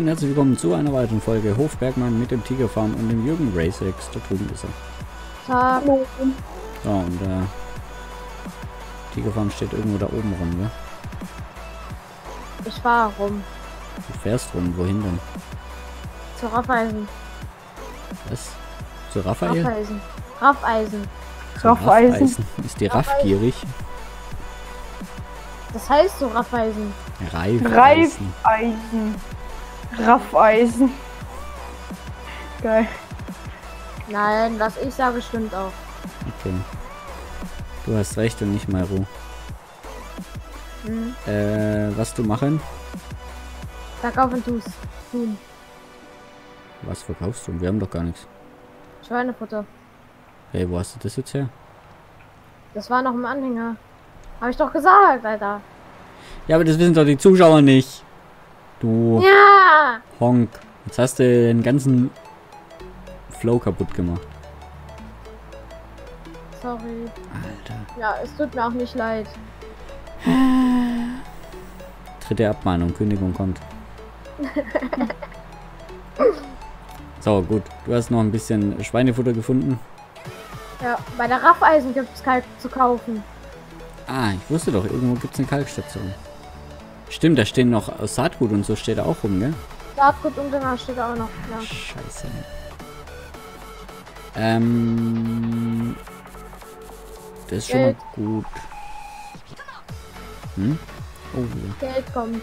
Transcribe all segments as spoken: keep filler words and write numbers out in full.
und herzlich willkommen zu einer weiteren Folge Hofbergmann mit dem Tigerfarm und dem Jürgen Racex. Da drüben ist er. Hallo. So, und der äh, Tigerfarm steht irgendwo da oben rum, ne? Ich fahr rum. Du fährst rum, wohin denn? Zu Raffeisen. Was? Zu Raphael? Raffeisen. Raffeisen. Zu Raffeisen. Ist die Raff gierig? Das heißt so Raffeisen. Reifeisen. Reifeisen. Raffeisen. Geil. Nein, was ich sage, stimmt auch. Okay. Du hast recht und nicht mal Ruhe. Hm. Äh, was du machen? Verkaufen tu's. Tun. Was verkaufst du? Wir haben doch gar nichts. Schweinefutter. Hey, wo hast du das jetzt her? Das war noch im Anhänger. Hab ich doch gesagt, Alter. Ja, aber das wissen doch die Zuschauer nicht. Du Ja! Honk. Jetzt hast du den ganzen Flow kaputt gemacht. Sorry. Alter. Ja, es tut mir auch nicht leid. Dritte Abmahnung, Kündigung kommt. So, gut. Du hast noch ein bisschen Schweinefutter gefunden. Ja, bei der Raffeisen gibt's Kalk zu kaufen. Ah, ich wusste doch, irgendwo gibt es eine Kalkstation. Stimmt, da stehen noch Saatgut und so steht da auch rum, gell? Saatgut und Dünger steht auch noch. Ja. Scheiße. Ähm... Das ist schon mal Geld. gut. Hm? Oh, ja. Geld kommt.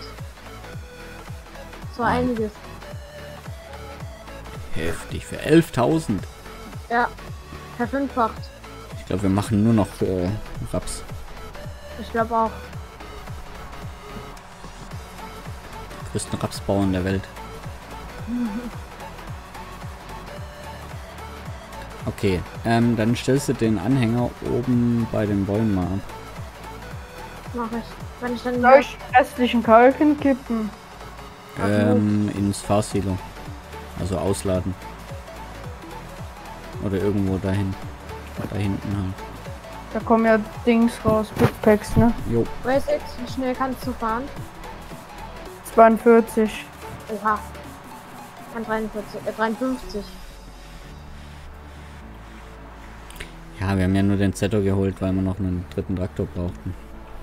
So Ah. einiges. Heftig. Für elftausend. Ja, verfünffacht. Ich glaube, wir machen nur noch äh, Raps. Ich glaube auch. Größten Rapsbauern der Welt. Okay, ähm, dann stellst du den Anhänger oben bei den Bäumen mal ab. Mach ich. Wenn ich dann Soll ich restlichen Kalken kippen? Ähm, ins Fahrsilo. Also ausladen. Oder irgendwo dahin. Da hinten halt. Da kommen ja Dings raus, Big Packs, ne? Jo. Weiß jetzt, wie schnell kannst du fahren? zweiundvierzig. Oha. Kann dreiundvierzig, äh, dreiundfünfzig. Ja, wir haben ja nur den Zetto geholt, weil wir noch einen dritten Traktor brauchten.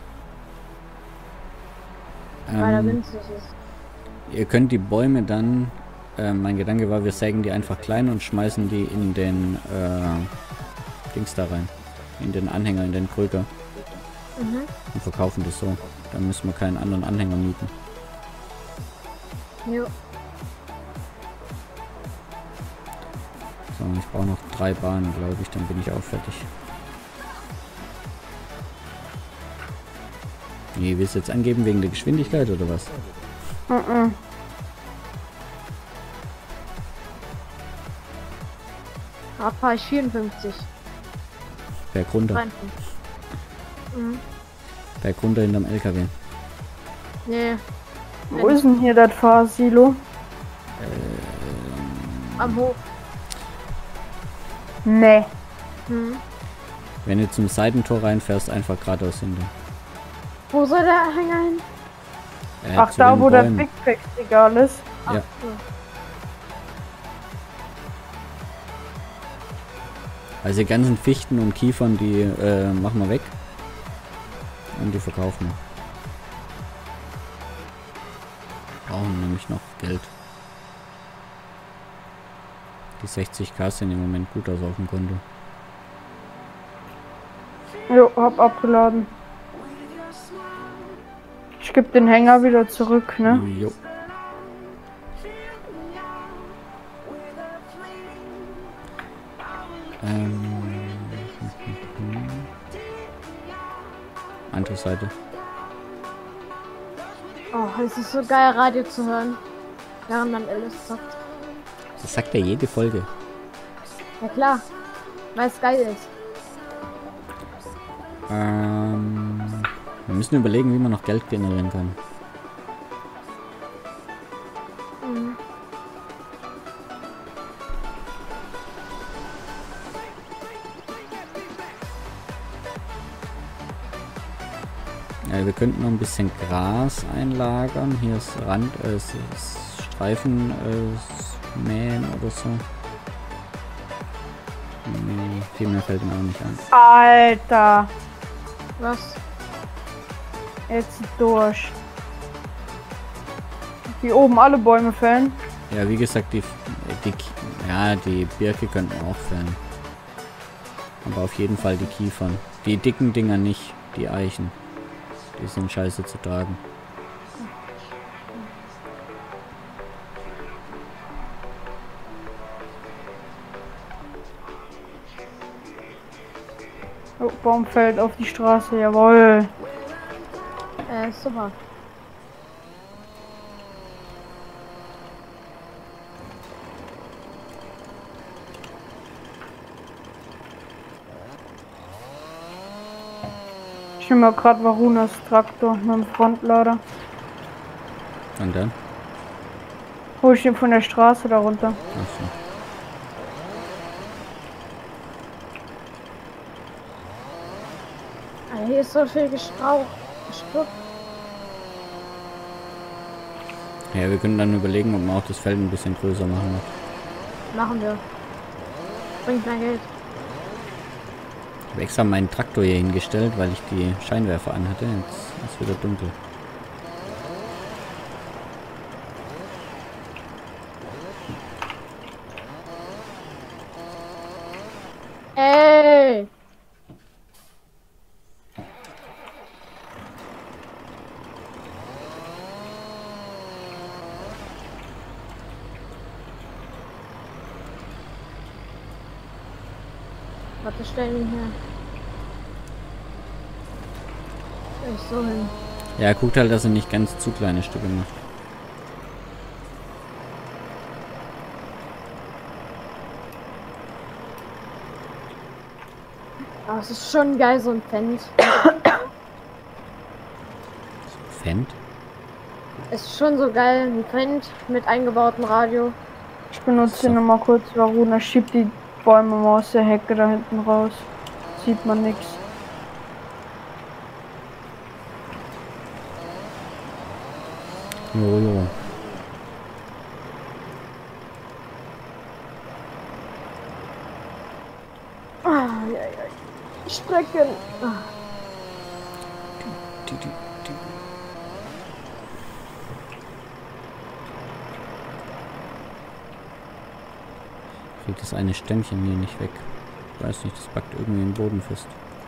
Weil er Ähm, günstig ist. ihr könnt die Bäume dann, äh, mein Gedanke war, wir sägen die einfach klein und schmeißen die in den äh, Dings da rein. In den Anhänger, in den Krüger. Mhm. Und verkaufen das so. Dann müssen wir keinen anderen Anhänger mieten. Jo. So, ich brauche noch drei Bahnen, glaube ich, dann bin ich auch fertig. Nee, willst du jetzt angeben wegen der Geschwindigkeit oder was? Mhm. Da fahre ich vierundfünfzig. Berg runter. dreiundfünfzig. Mhm. Berg runter hinterm L K W. Nee, Wo ist denn hier das Fahrsilo? am Hof. Ne. Mhm. Wenn du zum Seitentor reinfährst, einfach geradeaus hinter. Wo soll der Hänger hin? Äh, Ach, zu da den wo der Bäumen. Big Pack egal ist. Ach, Ja. so. Also die ganzen Fichten und Kiefern, die äh, machen wir weg. Und die verkaufen wir. Brauchen nämlich noch Geld. Die sechzigtausend sehen im Moment gut aus auf dem Konto. Jo, hab abgeladen. Ich geb den Hänger wieder zurück, ne? Jo. Ähm. Andere Seite. Oh, es ist so geil, Radio zu hören. Während man alles zockt. Das sagt er jede Folge. Ja klar, weil es geil ist. Ähm, wir müssen überlegen, wie man noch Geld generieren kann. Mhm. Ja, wir könnten noch ein bisschen Gras einlagern. Hier ist Rand, äh, ist Reifen äh, mähen oder so. Nee, viel mehr fällt mir auch nicht an. Alter! Was? Jetzt durch. Hier oben alle Bäume fällen. Ja, wie gesagt, die, die, ja, die Birke könnten auch fällen. Aber auf jeden Fall die Kiefern. Die dicken Dinger nicht, die Eichen. Die sind scheiße zu tragen. Oh, Baum fällt auf die Straße, jawohl. Äh, super. Ich nehme mal gerade Varunas Traktor mit dem Frontlader. Und dann? Hol ich den von der Straße da runter. Achso. Ah, hier ist so viel Gestrauch. Gestrauch. Ja, wir können dann überlegen, ob wir auch das Feld ein bisschen größer machen. Machen wir. Bringt mehr Geld. Ich habe extra meinen Traktor hier hingestellt, weil ich die Scheinwerfer anhatte. Jetzt ist wieder dunkel. Ey! Warte, stell ihn her. Ich so hin. Ja, guckt halt, dass er nicht ganz zu kleine Stücke macht. Aber es ist schon geil, so ein Fendt. Fendt? Es ist schon so geil, ein Fendt mit eingebautem Radio. Ich benutze So. den nochmal kurz. Varuna schiebt die Bäume mal aus der Hecke da hinten raus. Sieht man nichts. Jo, jo. Ah, ja, ja. Strecken. Ah. Die, die, die. Kriegt das eine Stämmchen hier nicht weg. Ich weiß nicht, das packt irgendwie den Boden fest.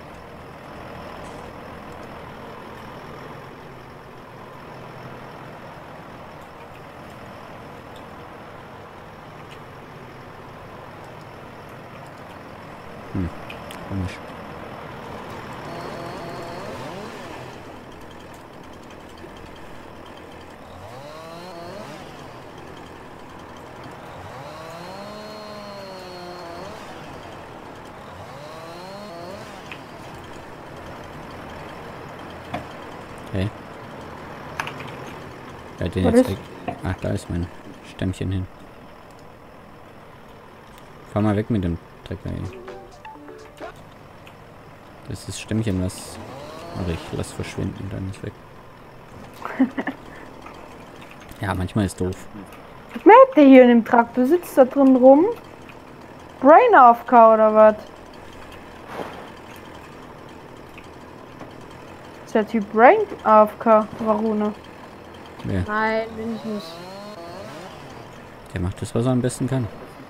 Hm, komisch. Okay. Ja, den Was jetzt ist? weg. Ach, da ist mein Stämmchen hin. Fahr mal weg mit dem Trecker hier. Das ist das Stämmchen, was... Oder ich lass verschwinden, dann ist weg. Ja, manchmal ist doof. Was merkt der hier in dem Traktor? Sitzt da drin rum? Brain A F K oder was? Ist der Typ Brain A F K, Varuna? Ja, Nein, bin ich nicht. der macht das, was er am besten kann.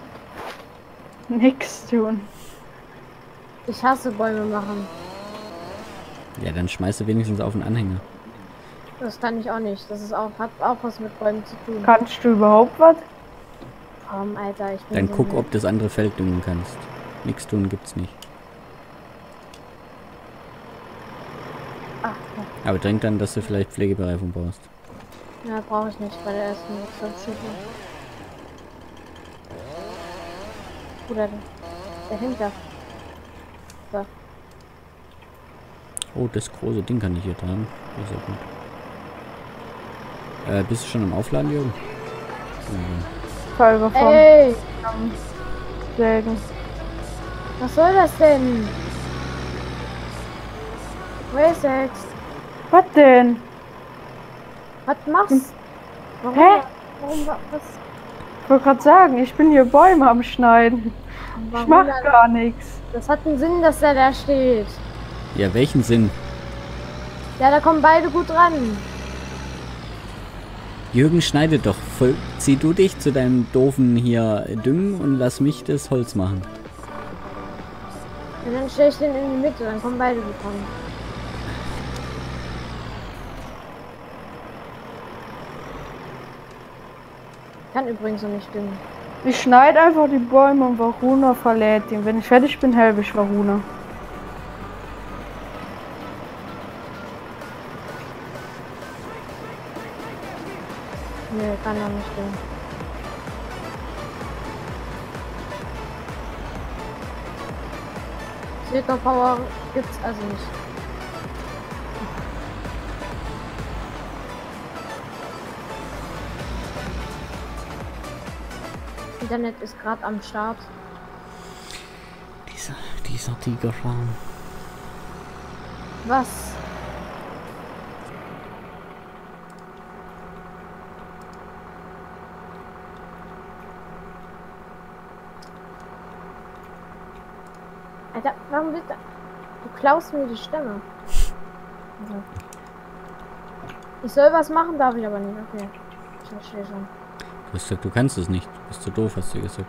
Nix tun. Ich hasse Bäume machen. Ja, dann schmeißt er wenigstens auf den Anhänger. Das kann ich auch nicht. Das ist auch, hat auch was mit Bäumen zu tun. Kannst du überhaupt was? Komm, Alter, ich bin Dann so guck, nett. ob das andere Feld düngen kannst. Nix tun gibt's nicht. Ach, Aber denk dann, dass du vielleicht Pflegebereifung brauchst. ja, brauche ich nicht bei der ersten Wechselschüttung. Oder dahinter. So. Oh, das große Ding kann ich hier tragen. Das ist ja gut. Äh, bist du schon am Aufladen, Jürgen? Ja. Folge von Ey, Sägen. was soll das denn? Wessex, Was denn? was machst? Warum? Hä? Warum wa- was? Ich wollte gerade sagen, ich bin hier Bäume am Schneiden. Warum Ich mach da- gar nichts. Das hat einen Sinn, dass der da steht. Ja, welchen Sinn? Ja, da kommen beide gut ran. Jürgen, schneide doch. Voll, zieh du dich zu deinem doofen hier Düngen und lass mich das Holz machen. Und dann stelle ich den in die Mitte, dann kommen beide gut ran. Kann übrigens noch nicht düngen. Ich schneide einfach die Bäume und Varuna verlädt ihn. Wenn ich fertig bin, helfe ich Varuna. Nee, kann noch nicht düngen. Zirka Power gibt's also nicht. Internet ist gerade am Start. Dieser, dieser Tigerschwarm. Was? Alter, warum wird da... Du klaust mir die Stimme. Also. Ich soll was machen, darf ich aber nicht. Okay. Ich verstehe schon. Du hast gesagt, du kannst es nicht. Du bist zu doof, hast du gesagt.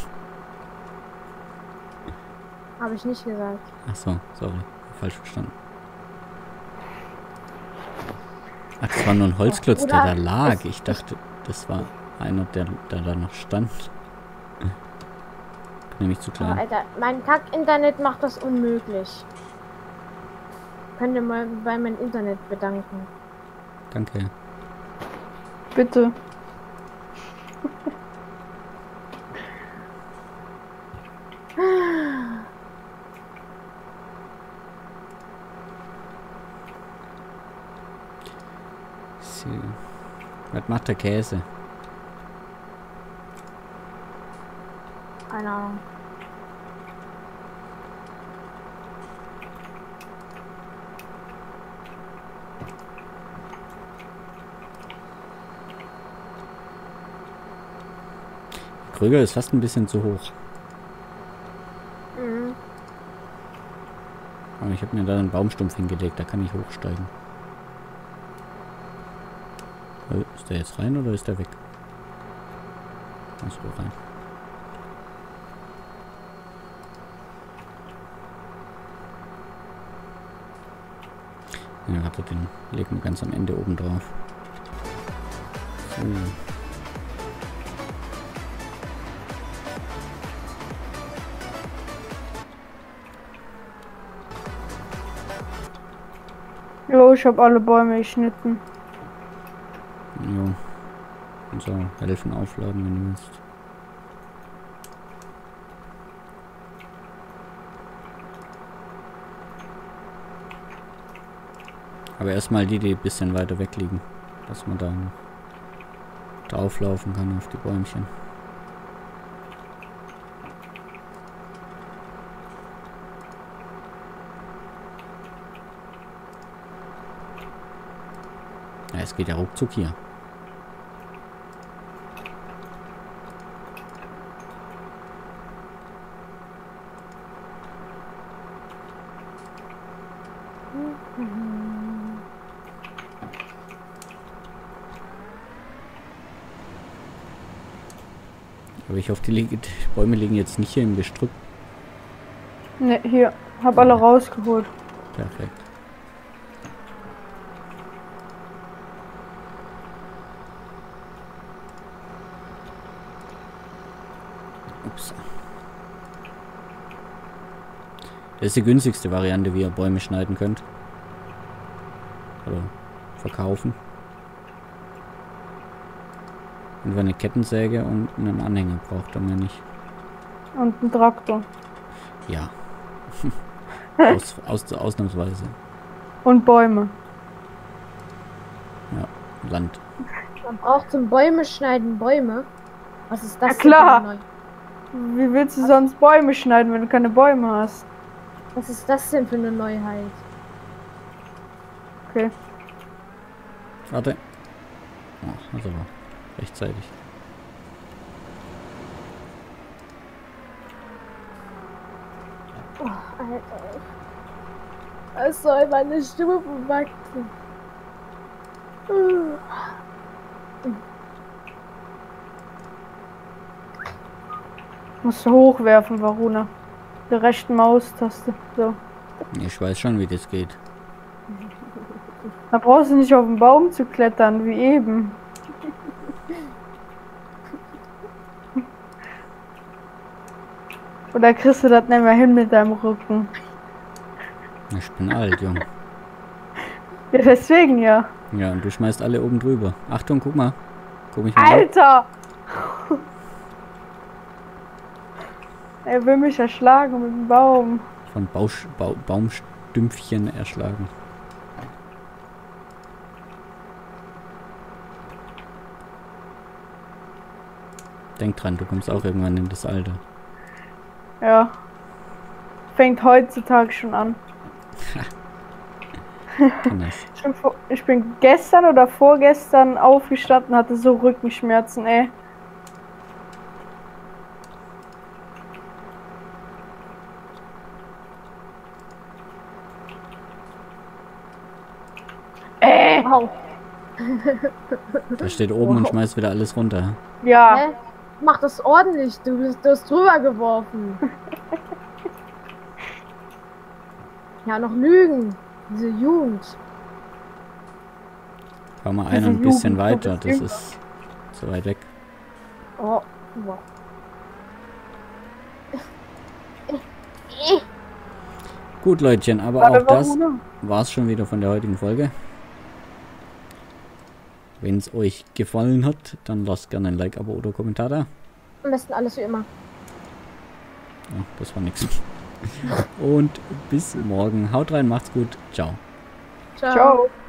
Habe ich nicht gesagt. Ach so, sorry. Falsch verstanden. Ach, das war nur ein Holzklotz, der da lag. Ich dachte, das war einer, der, der da noch stand. Nämlich zu Oh, klein. Alter, mein Kack-Internet macht das unmöglich. Könnt ihr mal bei meinem Internet bedanken. Danke. Bitte. So. Was macht der Käse? Keine Ahnung. Krüger ist fast ein bisschen zu hoch. Mhm. Aber ich habe mir da einen Baumstumpf hingelegt, da kann ich hochsteigen. Äh, Ist der jetzt rein oder ist der weg? Achso, rein. Ja, warte, den legen wir ganz am Ende oben drauf. So. Jo, ich habe alle Bäume geschnitten. Jo. Und so, helfen aufladen, wenn du willst. Aber erstmal die, die ein bisschen weiter weg liegen. Dass man da noch drauflaufen kann auf die Bäumchen. Ja, es geht ja ruckzuck hier. Aber ich hoffe, die, li- die Bäume liegen jetzt nicht hier im Gestrüpp. Ne, hier. Hab alle rausgeholt. Perfekt. Ups. Das ist die günstigste Variante, wie ihr Bäume schneiden könnt. Oder verkaufen. Und wenn eine Kettensäge und einen Anhänger braucht, dann mehr nicht. Und ein Traktor. Ja. aus, aus, ausnahmsweise. Und Bäume. Ja, Land. Man braucht zum Bäume schneiden Bäume. Was ist das? Ja, klar. denn für eine Neu- Wie willst du sonst Bäume schneiden, wenn du keine Bäume hast? Was ist das denn für eine Neuheit? Okay. Warte. Oh, also war. Rechtzeitig. Oh, Alter. Was soll meine Stimme verwachsen? Musst du hochwerfen, Varuna. Der rechten Maustaste. So. Ich weiß schon, wie das geht. Da brauchst du nicht auf den Baum zu klettern, wie eben. Oder kriegst du das nicht mehr hin mit deinem Rücken? Ich bin alt, Junge. Ja, deswegen ja. Ja, und du schmeißt alle oben drüber. Achtung, guck mal. Guck mich mal an. Alter! Er will mich erschlagen mit dem Baum. Von Bausch, Bau, Baumstümpfchen erschlagen. Denk dran, du kommst auch irgendwann in das Alter. Ja. Fängt heutzutage schon an. Ich bin, vor, ich bin gestern oder vorgestern aufgestanden, hatte so Rückenschmerzen, ey. Äh. Wow. Da steht oben und schmeißt wieder alles runter. Ja. Hä? Mach das ordentlich, du bist, du hast drüber geworfen. Ja, noch Lügen. Diese Jugend. Fahr mal Diese ein ein bisschen Jugend, weiter, das das ist zu weit weg. Oh, wow. Gut, Leutchen, aber Warte, auch das Varuna. war es schon wieder von der heutigen Folge. Wenn es euch gefallen hat, dann lasst gerne ein Like, Abo oder Kommentar da. Am besten alles wie immer. Ja, das war nix. Und bis morgen. Haut rein, macht's gut. Ciao. Ciao. Ciao.